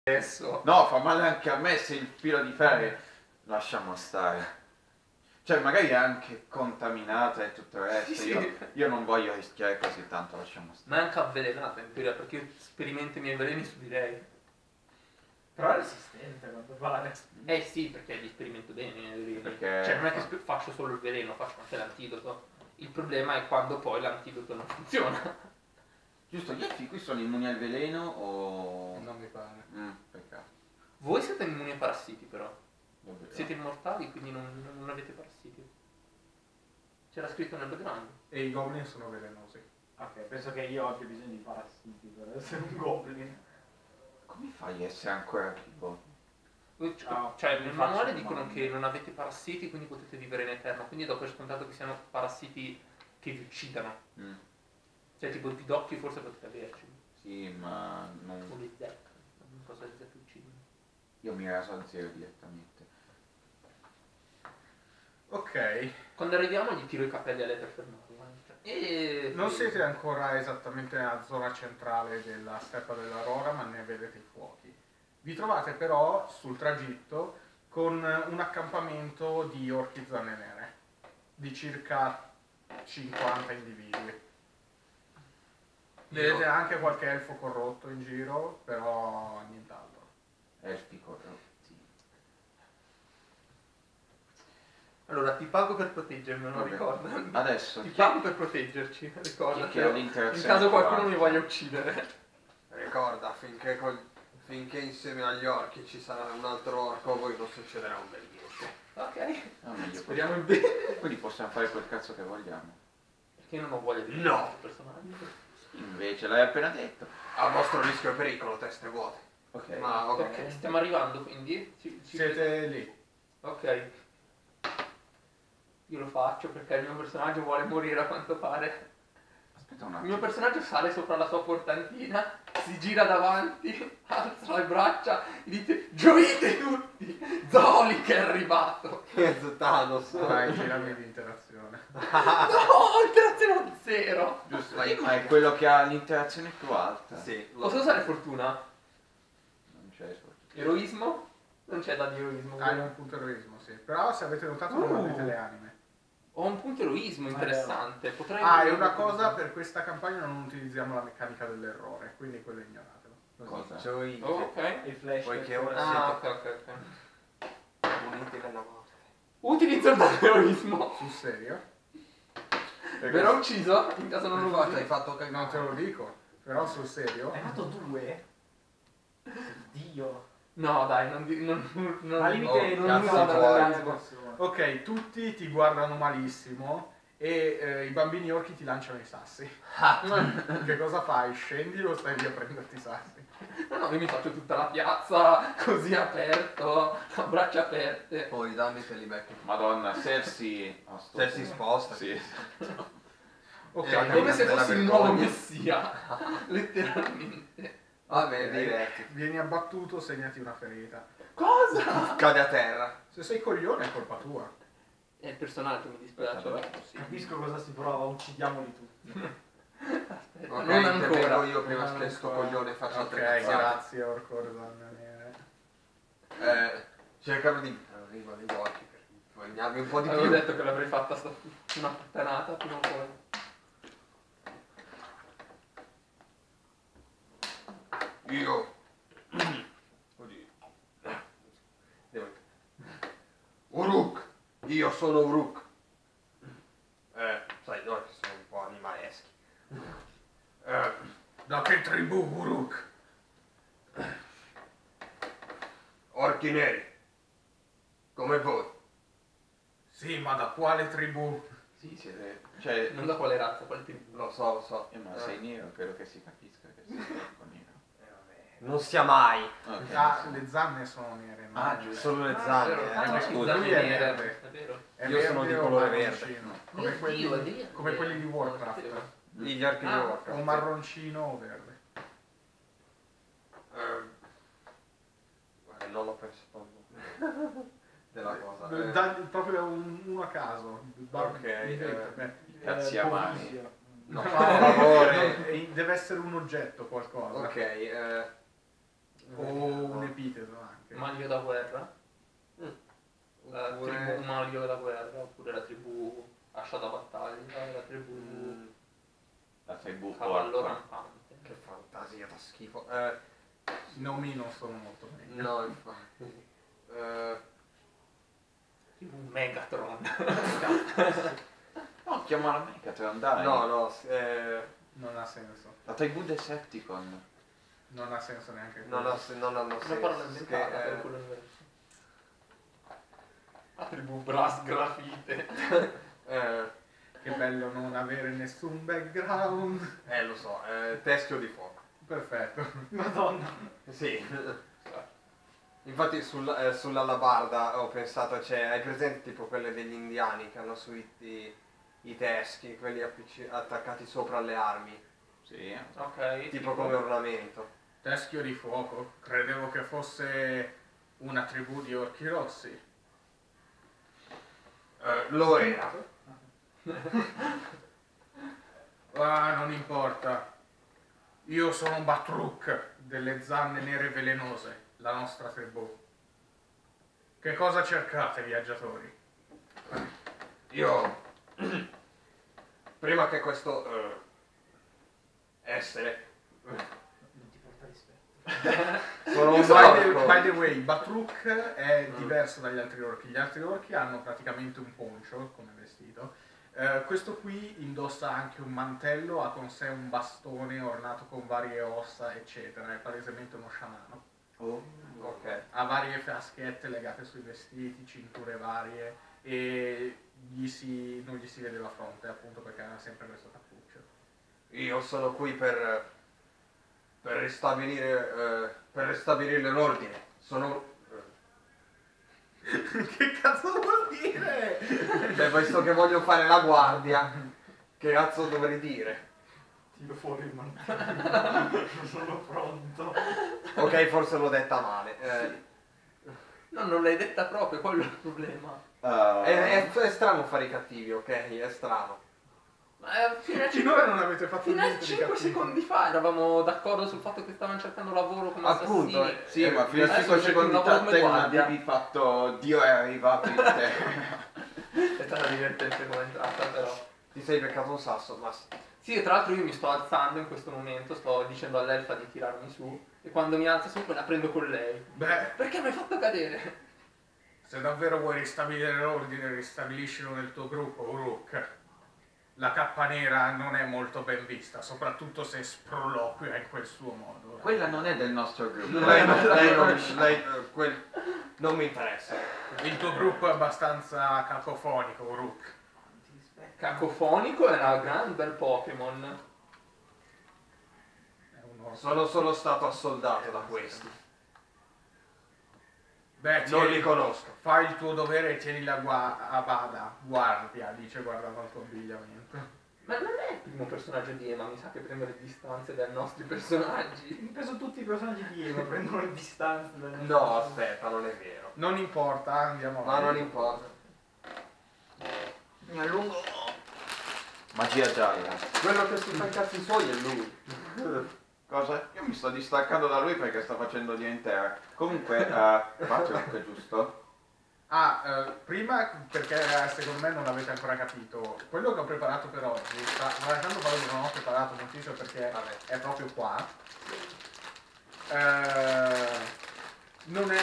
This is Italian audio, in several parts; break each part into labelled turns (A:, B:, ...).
A: adesso.
B: No, fa male anche a me se il filo di ferro... Lasciamo stare. Cioè, magari è anche contaminata e tutto il resto.
A: Sì.
B: Io non voglio rischiare così tanto, lasciamo stare.
A: Ma è anche avvelenata in teoria, perché io sperimento i miei veleni su di lei.
C: Però è resistente a quanto pare.
A: Eh sì, perché li sperimento bene i miei veleni.
B: Perché-
A: Cioè non è che faccio solo il veleno, faccio anche l'antidoto. Il problema è quando poi l'antidoto non funziona.
B: Giusto, gli elfi qui sono immuni al veleno o...
D: Non mi pare.
B: Peccato.
A: Voi siete immuni ai parassiti però.
B: Vabbè,
A: Siete immortali, quindi non avete parassiti. C'era scritto nel background.
D: E i goblin sono velenosi.
C: Ok, penso che io abbia bisogno di parassiti per essere un goblin.
B: Come fai a essere ancora vivo?
A: Cioè
C: mi
A: nel
C: faccio
A: manuale
C: un
A: dicono
C: manuale.
A: che non avete parassiti, quindi potete vivere in eterno. Quindi do per scontato che siano parassiti che vi uccidano.
B: Mm.
A: Cioè tipo i pidocchi forse potete averci.
B: Sì, ma
A: O
B: non...
A: le zecche. Non so se le zecche uccidono.
B: Io mi raso a zero direttamente.
D: Ok,
A: Quando arriviamo gli tiro i capelli all'eter per fermarlo. E...
D: non siete ancora esattamente nella zona centrale della steppa dell'Aurora, ma ne vedete i fuochi. Vi trovate però sul tragitto con un accampamento di orchi zanne nere, di circa 50 individui. Vedete anche qualche elfo corrotto in giro, però nient'altro.
B: Elfi corrotti.
A: Allora ti pago per proteggermi, non
B: Vabbè.
A: ricordo.
B: Adesso,
A: Ti pago per proteggerci, ricorda.
B: chi ha
A: In
B: l'interazione
A: caso
B: più
A: qualcuno mi
B: alta?
A: voglia uccidere.
E: Ricorda, finché insieme agli orchi ci sarà un altro orco, a voi non succederà un bel niente.
A: Ok.
B: No, meglio
A: Speriamo in bene.
B: così. Quindi possiamo fare quel cazzo che vogliamo.
A: Perché io non ho voglia di
E: No.
A: questo personaggio.
B: Invece l'hai appena detto.
E: A vostro rischio e pericolo, teste vuote.
B: Ok.
E: Ma ok.
A: Ok, stiamo arrivando quindi.
D: Siete lì.
A: Ok. Io lo faccio perché il mio personaggio vuole morire a quanto pare.
B: Aspetta un
A: Il
B: attimo.
A: mio personaggio sale sopra la sua portantina, si gira davanti, alza le braccia e dice: gioite tutti! Zoli che è arrivato!
E: Thanos.
D: Vai, girami di interazione.
A: No, interazione zero!
B: Giusto, ma è quello che ha l'interazione più alta.
E: Sì,
A: Posso usare fortuna?
B: Non c'è sfortuna.
A: Eroismo? Non c'è da di eroismo.
D: Hai un punto eroismo, sì. Però se avete notato non avete le anime.
A: Ho un punto eroismo interessante. Potrei.
D: Ah, e una cosa, per questa campagna non utilizziamo la meccanica dell'errore, quindi quello ignoratelo.
B: Cosa?
E: Gioite.
A: Oh, ok.
C: Il flash.
E: Poiché
C: per-
E: ora
A: Ah, ok, ok, ok.
E: uniti nella morte.
A: Utilizzo il danno eroismo.
D: Sul serio?
A: Verrò ucciso? In caso non lo
E: Infatti
A: usi.
E: hai fatto cagare.
D: Non te lo dico, però sul serio?
C: Hai fatto 2? Dio.
A: No, dai, non
C: Al limite
E: Oh,
C: non
E: cazzo
C: usa
E: vuoi.
C: la persona.
D: Ok, tutti ti guardano malissimo e i bambini orchi ti lanciano i sassi. Che cosa fai? Scendi o stai lì a prenderti i sassi?
A: No, io mi faccio tutta la piazza così aperto, a braccia aperte.
E: Poi dammi te li becchi.
B: Madonna, Cersei... a sto
E: Se si
B: punto.
E: sposta.
B: Sì.
D: Ok,
E: Eh,
A: Come se
E: della
A: fossi il nuovo
E: vergogna.
A: messia, letteralmente.
E: Vabbè,
D: Ok.
E: diretti.
D: Vieni abbattuto, segnati una ferita.
A: Cosa?
E: Cade a terra.
D: Se sei coglione è colpa tua.
A: È il personaggio, mi dispiace.
B: Dov'è?
A: Sì.
C: Capisco cosa si prova, uccidiamoli tutti.
A: Aspetta,
E: Ok,
A: non
E: intervengo
A: ancora.
E: io prima
D: Non
E: che sto
D: ancora.
E: coglione faccia
D: Ok,
E: altre cazzate.
D: grazie Orco Zanne Nere.
E: Cercano di... Arrivo agli occhi per guadagnarmi un po' di
A: Avevo
E: più.
A: detto che l'avrei fatta una puttanata prima o poi.
E: Io... Oddio. Devo... Uruk! Io sono Uruk. Sai, noi siamo un po' animaleschi.
D: Da che tribù, Uruk?
E: Orchi neri. Come voi.
D: Sì, ma da quale tribù?
B: Sì, siete... Cioè...
A: Non da quale razza, quale tribù.
E: Lo so, lo so.
B: ma sei nero, credo che si capisca che sei orco nero.
E: Non sia mai.
B: Ok.
D: Ah, le zanne sono nere. no?
B: Ah, giusto.
E: Solo le
A: Ah,
E: zanne.
A: è vero.
E: eh.
A: Ah, no,
B: scusa,
A: sì,
D: lui
A: zanne
D: è
A: nere,
D: verde.
A: è vero.
D: È
E: Io sono
D: verde
E: di
D: o
E: colore
D: marroncino? Come
A: Mio
D: quelli,
A: Dio, è verde.
D: come quelli di
A: Non
D: Warcraft.
A: sapevo.
E: Gli orchi di
A: Ah,
E: Warcraft.
D: O marroncino o verde.
E: Guarda, non l'ho pensato della cosa.
D: Proprio uno a caso.
E: Ok,
B: Cazzi a mani.
C: Povizio.
E: No,
D: No,
E: per favore.
D: deve essere un oggetto, qualcosa.
E: Ok,
D: O un epiteto anche.
A: Maglio da guerra? La
E: Oppure...
A: tribù Maglio da guerra, oppure la tribù Ascia da battaglia, la tribù
B: La tribù
A: Cavallo
B: orca.
A: rampante.
E: Che fantasia da schifo.
D: I nomi non sono molto bene.
E: No, infatti.
A: Tribù Megatron.
B: No, chiamala Megatron, dai.
E: No,
D: Non ha senso.
B: La tribù Decepticon.
D: Non ha senso neanche
E: non
D: quello.
E: hanno
A: Una
E: senso.
A: parola inventata per quell'universo. La tribù Brass Grafite.
D: Che bello non avere nessun background.
E: Lo so, teschio di fuoco.
D: Perfetto.
C: Madonna.
E: Sì. Infatti sull'alabarda ho pensato, hai presente tipo quelle degli indiani che hanno su i teschi, quelli attaccati sopra alle armi,
B: Sì.
A: Ok.
E: tipo come ornamento.
D: Teschio di fuoco. Credevo che fosse una tribù di orchi rossi.
E: Lo era.
D: Ah, non importa. Io sono Batruk delle zanne nere velenose, la nostra tribù. Che cosa cercate, viaggiatori?
E: Io, prima che questo essere,
C: Non ti porta rispetto.
E: sono un
D: By the
E: orco.
D: way, Batruk è diverso dagli altri orchi. Gli altri orchi hanno praticamente un poncho come vestito. Questo qui indossa anche un mantello, ha con sé un bastone ornato con varie ossa, eccetera. È palesemente uno sciamano.
B: Oh.
E: Ok.
D: Ha varie fiaschette legate sui vestiti, cinture varie e non gli si vede la fronte, appunto perché aveva sempre questo cappuccio.
E: Io sono qui per ristabilire l'ordine. Sono...
D: Che cazzo vuol dire?
E: Beh, visto che voglio fare la guardia, che cazzo dovrei dire?
C: Tiro fuori il mantello. Sono pronto.
E: Ok, forse l'ho detta male.
A: No, non l'hai detta proprio, quello è il problema.
E: È strano fare i cattivi, ok? È strano.
A: Ma fino a
D: Finora non avete fatto
A: Fino a
D: niente di
A: 5
D: cattivo.
A: secondi fa eravamo d'accordo sul fatto che stavano cercando lavoro come
E: Appunto,
A: assassini.
B: Sì, ma fino a
A: Adesso
B: 5
A: cerchi un
B: secondi
A: lavoro
B: fa
A: come
B: te non
A: guardia.
B: avevi fatto Dio è arrivato in te.
A: È stata divertente come entrata, però.
E: Ti sei beccato un sasso, ma...
A: Sì, e tra l'altro io mi sto alzando in questo momento, sto dicendo all'elfa di tirarmi su, e quando mi alzo su me la prendo con lei.
D: Beh,
A: Perché mi hai fatto cadere?
D: se davvero vuoi ristabilire l'ordine, ristabiliscilo nel tuo gruppo, Uruk. La cappa nera non è molto ben vista, soprattutto se sproloquia in quel suo modo.
B: Quella non è del nostro gruppo.
E: Non mi interessa.
D: Il tuo gruppo è abbastanza cacofonico, Uruk.
A: Cacofonico era un gran bel Pokémon.
D: È un orco.
E: Sono solo stato assoldato da questi.
D: Beh,
E: Non li conosco.
D: fai il tuo dovere e tieni la guardia, dice guardando al tuo abbigliamento.
A: Ma non è il primo personaggio di Ema, mi sa che prende le distanze dai nostri personaggi.
C: Penso tutti i personaggi di Eva prendono le distanze dalle nostre
E: No,
C: persone.
E: aspetta, non è vero.
D: Non importa, andiamo
E: Ma
D: avanti.
E: non importa.
B: Mi allungo. Magia gialla.
E: Quello che si fa i cazzi suoi è lui.
B: Cosa? Io mi sto distaccando da lui perché sta facendo di intera. Comunque, Batruk, giusto?
D: Prima, perché secondo me non l'avete ancora capito, quello che ho preparato per oggi, lasciando fare che non ho preparato moltissimo perché
E: Vabbè.
D: è proprio qua, non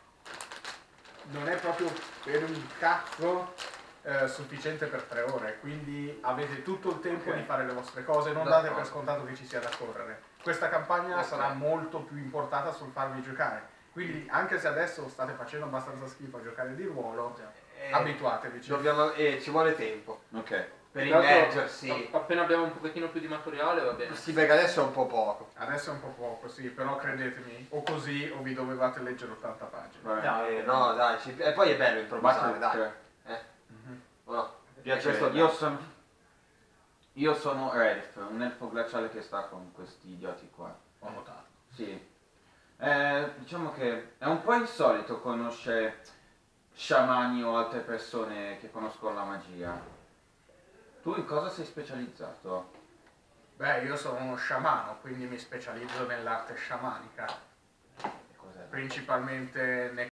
D: è proprio per un cazzo sufficiente per 3 ore, quindi avete tutto il tempo
E: Ok.
D: di fare le vostre cose, non
E: D'accordo.
D: date per scontato che ci sia da correre. Questa campagna
E: Ok.
D: sarà molto più importata sul farvi giocare, quindi anche se adesso state facendo abbastanza schifo a giocare di ruolo, abituatevi.
E: Ci vuole tempo.
B: Ok.
E: Per
A: Tra l'altro,
E: immergersi.
A: Appena abbiamo un pochettino più di materiale va bene.
E: Sì, perché adesso è un po' poco.
D: Adesso è un po' poco, sì, però credetemi, o così o vi dovevate leggere 80 pagine.
B: Vabbè.
E: No, dai, e poi è bello improvvisare, dai.
B: Batruk,
E: O no?
B: piacere.
E: Questo è
B: Io sono Relf, un elfo glaciale che sta con questi idioti qua.
D: Ho notato.
B: Sì. Diciamo che è un po' insolito conoscere sciamani o altre persone che conoscono la magia. Tu in cosa sei specializzato?
D: Beh, io sono uno sciamano, quindi mi specializzo nell'arte sciamanica. principalmente